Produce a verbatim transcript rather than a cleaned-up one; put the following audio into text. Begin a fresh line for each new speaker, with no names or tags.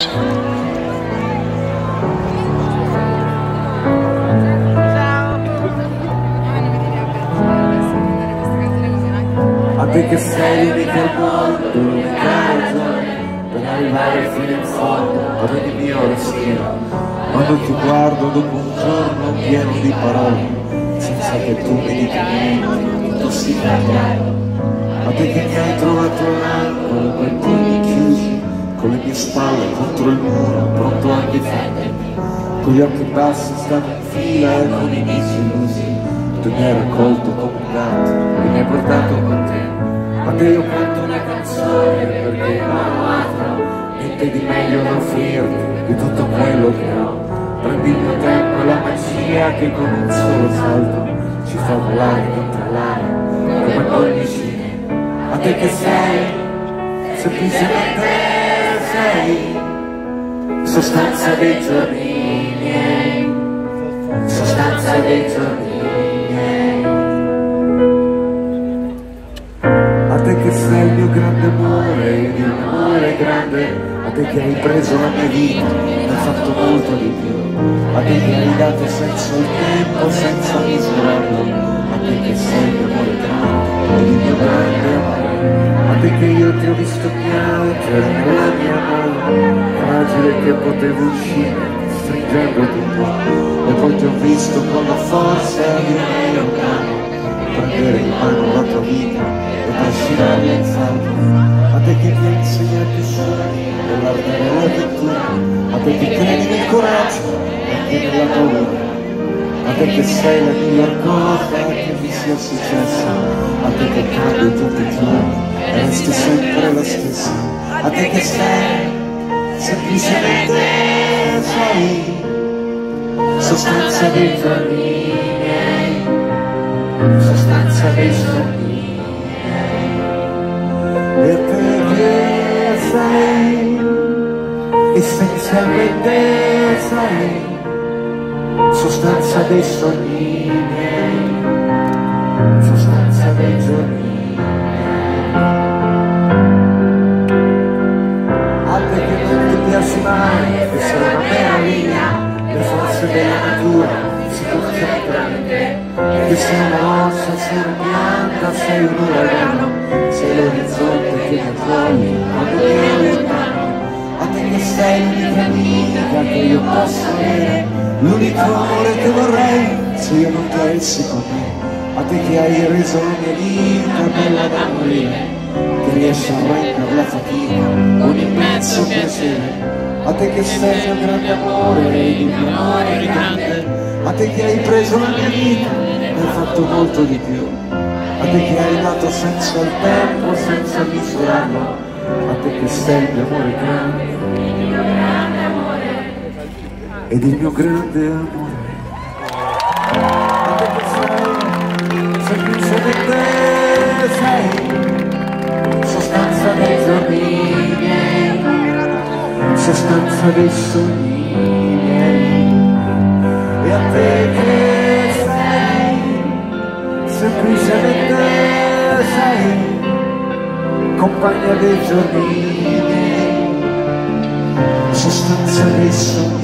A te che sei l'unica al mondo, l'unica ragione per arrivare fino in fondo ad ogni mio respiro. Quando ti guardo dopo un giorno pieno di parole, senza che tu mi dica niente, tutto si chiaro. A te che mi hai trovato all'angolo, coi pugni chiusi, con le mie spalle contro il muro, pronto a difendermi, con gli occhi bassi stavo in fila e con i visi illusi. Tu mi hai raccolto come un gatto e mi hai portato con te. A te io canto una canzone perché non ho altro, niente di meglio da offrirti di tutto quello che ho. Prendi il mio tempo e la magia che con un solo salto ci fa volare contro l'aria come pollicine. A te che sei, semplicemente sei, sostanza dei giorni miei, sostanza dei giorni miei. A te che sei il mio grande amore, il mio amore grande, a te che hai preso la mia vita e hai fatto molto di più, a te che hai dato senso al tempo senza misurarlo, a te che sei il mio amore grande, il mio grande amore, a te che io ti ho visto piangere nella mia mano, fragile che potevo uscire stringendo il tuo, e poi ti ho visto con la forza di un aerocano prendere in mano la tua vita e trascinarla in salto. A te che mi hai insegnato i sogni nell'arte dell'avventura, a te che credi nel coraggio e anche nella paura, a te che sei la miglior cosa che mi sia successa, a te che cambi tutti i giorni e resti sempre la stessa, a te che sei semplicemente sei, sostanza dei giorni miei, sostanza dei sogni miei. E a te che sei essenzialmente sei, sostanza dei sogni miei, sostanza dei giorni miei. A te che non ti piaci mai, che sei una meraviglia, le forze della natura si concentrano in te, che sei una roccia, sei una pianta, sei un uragano, sei l'orizzonte che mi accoglie quando mi allontano. A te che sei l'unica amica che io posso avere, l'unico amore che vorrei se io non ti avessi con me. A te che hai reso la mia vita bella da morire, che riesci a rendere la fatica un immenso piacere. A te che sei il mio grande amore, il mio amore grande, a te che hai preso la mia vita e hai fatto molto di più, a te che hai dato senso al tempo senza misurarlo, a te che sei il mio amore grande, il mio grande amore ed il mio grande amore. A te che sei semplicemente sei, sostanza dei giorni miei, sostanza dei sogni miei. E a te che sei semplicemente sei, compagna dei giorni miei, sostanza dei sogni